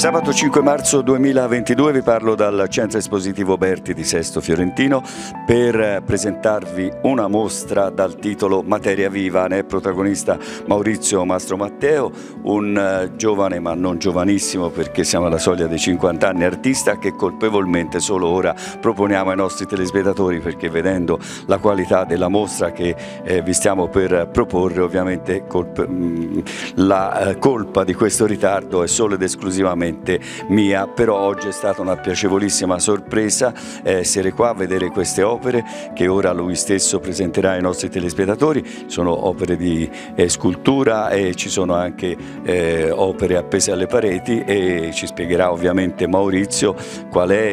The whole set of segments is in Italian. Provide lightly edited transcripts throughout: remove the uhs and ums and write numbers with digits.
Sabato 5 marzo 2022 vi parlo dal Centro Espositivo Berti di Sesto Fiorentino per presentarvi una mostra dal titolo Materia Viva. Ne è protagonista Maurizio Mastro Matteo, un giovane ma non giovanissimo perché siamo alla soglia dei 50 anni, artista che colpevolmente solo ora proponiamo ai nostri telespettatori, perché vedendo la qualità della mostra che vi stiamo per proporre, ovviamente la colpa di questo ritardo è solo ed esclusivamente mia, però oggi è stata una piacevolissima sorpresa essere qua a vedere queste opere che ora lui stesso presenterà ai nostri telespettatori. Sono opere di scultura e ci sono anche opere appese alle pareti, e ci spiegherà ovviamente Maurizio qual è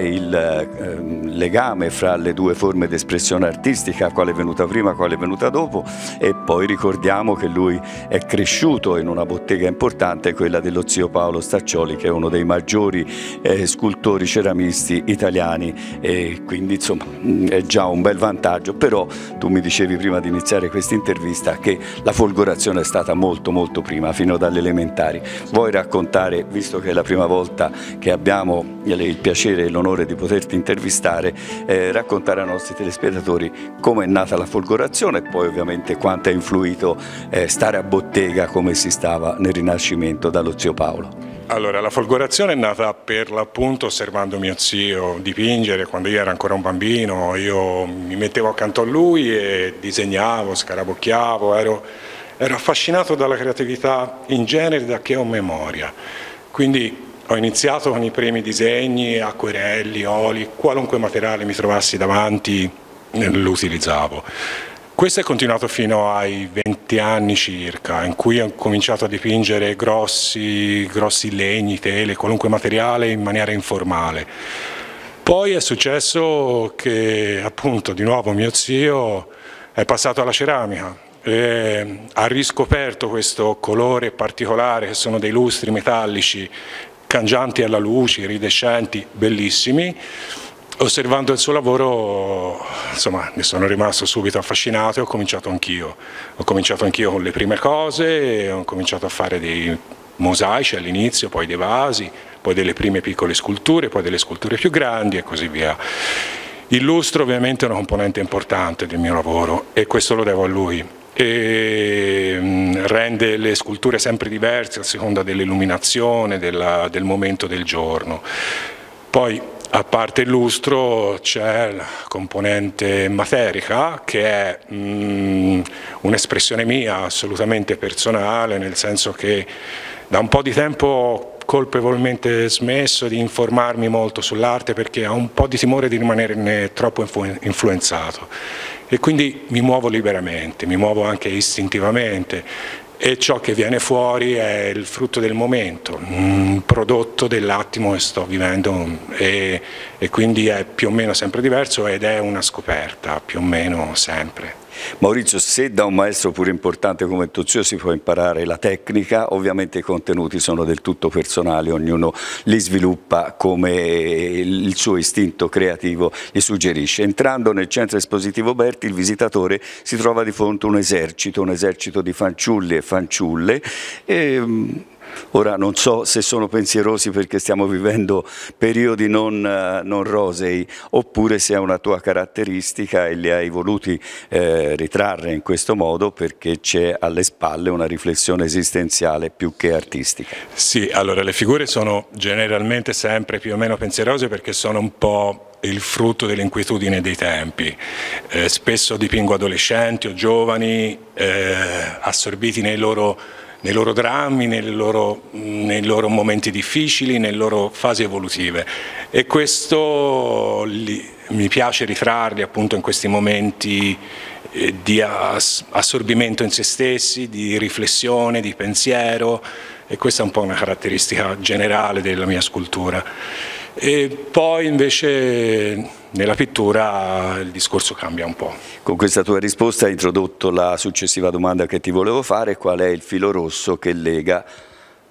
il legame fra le due forme di espressione artistica, quale è venuta prima, quale è venuta dopo. E poi ricordiamo che lui è cresciuto in una bottega importante, quella dello zio Paolo Staccioli, che è uno dei maggiori scultori ceramisti italiani, e quindi insomma è già un bel vantaggio. Però tu mi dicevi prima di iniziare questa intervista che la folgorazione è stata molto prima, fino dalle elementari. Vuoi raccontare, visto che è la prima volta che abbiamo il piacere e l'onore di poterti intervistare, raccontare ai nostri telespettatori come è nata la folgorazione e poi ovviamente quanto ha influito stare a bottega come si stava nel Rinascimento dallo zio Paolo? Allora, la folgorazione è nata per l'appunto osservando mio zio dipingere. Quando io ero ancora un bambino, io mi mettevo accanto a lui e disegnavo, scarabocchiavo, ero affascinato dalla creatività in genere da che ho memoria. Quindi ho iniziato con i primi disegni, acquerelli, oli, qualunque materiale mi trovassi davanti lo utilizzavo. Questo è continuato fino ai 20 anni circa, in cui ho cominciato a dipingere grossi legni, tele, qualunque materiale in maniera informale. Poi è successo che appunto di nuovo mio zio è passato alla ceramica e ha riscoperto questo colore particolare che sono dei lustri metallici cangianti alla luce, iridescenti, bellissimi. Osservando il suo lavoro, insomma, ne sono rimasto subito affascinato e ho cominciato anch'io. Ho cominciato anch'io con le prime cose, ho cominciato a fare dei mosaici all'inizio, poi dei vasi, poi delle prime piccole sculture, poi delle sculture più grandi e così via. Il lustro ovviamente è una componente importante del mio lavoro e questo lo devo a lui. E rende le sculture sempre diverse a seconda dell'illuminazione, del momento del giorno. Poi, a parte il lustro, c'è la componente materica, che è un'espressione mia assolutamente personale, nel senso che da un po' di tempo ho colpevolmente smesso di informarmi molto sull'arte perché ho un po' di timore di rimanerne troppo influenzato e quindi mi muovo liberamente, mi muovo anche istintivamente. E ciò che viene fuori è il frutto del momento, un prodotto dell'attimo che sto vivendo e quindi è più o meno sempre diverso ed è una scoperta più o meno sempre. Maurizio, se da un maestro pure importante come il tuo zio si può imparare la tecnica, ovviamente i contenuti sono del tutto personali, ognuno li sviluppa come il suo istinto creativo gli suggerisce. Entrando nel Centro Espositivo Berti, il visitatore si trova di fronte a un esercito di fanciulli e fanciulle. Ora non so se sono pensierosi perché stiamo vivendo periodi non rosei, oppure se è una tua caratteristica e li hai voluti ritrarre in questo modo perché c'è alle spalle una riflessione esistenziale più che artistica. Sì, allora le figure sono generalmente sempre più o meno pensierose perché sono un po' il frutto dell'inquietudine dei tempi. Spesso dipingo adolescenti o giovani assorbiti nei loro drammi, nei loro momenti difficili, nelle loro fasi evolutive e questo mi piace ritrarli appunto in questi momenti di assorbimento in se stessi, di riflessione, di pensiero, e questa è un po' una caratteristica generale della mia scultura. E poi invece nella pittura il discorso cambia un po'. Con questa tua risposta hai introdotto la successiva domanda che ti volevo fare: qual è il filo rosso che lega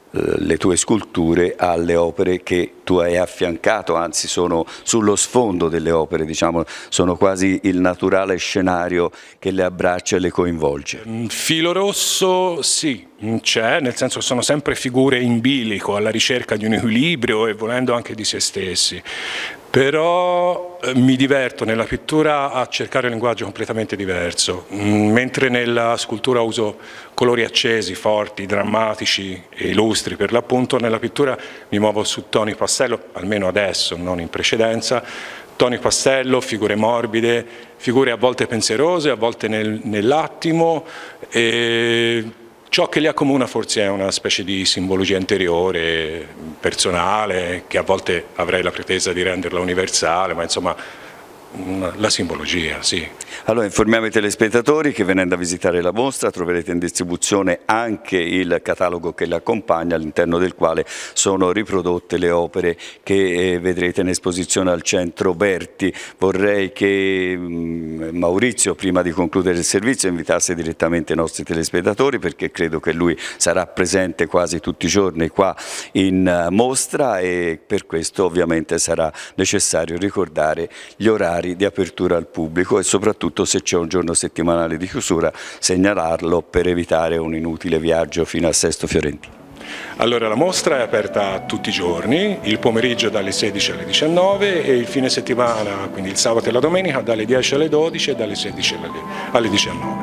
le tue sculture alle opere che tu hai affiancato, anzi sono sullo sfondo delle opere, diciamo, sono quasi il naturale scenario che le abbraccia e le coinvolge. Filo rosso sì, c'è, nel senso che sono sempre figure in bilico alla ricerca di un equilibrio e volendo anche di se stessi. Però mi diverto nella pittura a cercare un linguaggio completamente diverso, mentre nella scultura uso colori accesi, forti, drammatici e illustri per l'appunto, nella pittura mi muovo su toni pastello, almeno adesso, non in precedenza, toni pastello, figure morbide, figure a volte pensierose, a volte nell'attimo. Ciò che li accomuna forse è una specie di simbologia interiore, personale, che a volte avrei la pretesa di renderla universale, ma insomma la simbologia, sì. Allora informiamo i telespettatori che venendo a visitare la mostra troverete in distribuzione anche il catalogo che l'accompagna, all'interno del quale sono riprodotte le opere che vedrete in esposizione al Centro Berti. Vorrei che Maurizio, prima di concludere il servizio, invitasse direttamente i nostri telespettatori, perché credo che lui sarà presente quasi tutti i giorni qua in mostra e per questo ovviamente sarà necessario ricordare gli orari di apertura al pubblico e soprattutto, se c'è un giorno settimanale di chiusura, segnalarlo per evitare un inutile viaggio fino a Sesto Fiorentino. Allora, la mostra è aperta tutti i giorni, il pomeriggio dalle 16 alle 19 e il fine settimana, quindi il sabato e la domenica, dalle 10 alle 12 e dalle 16 alle 19.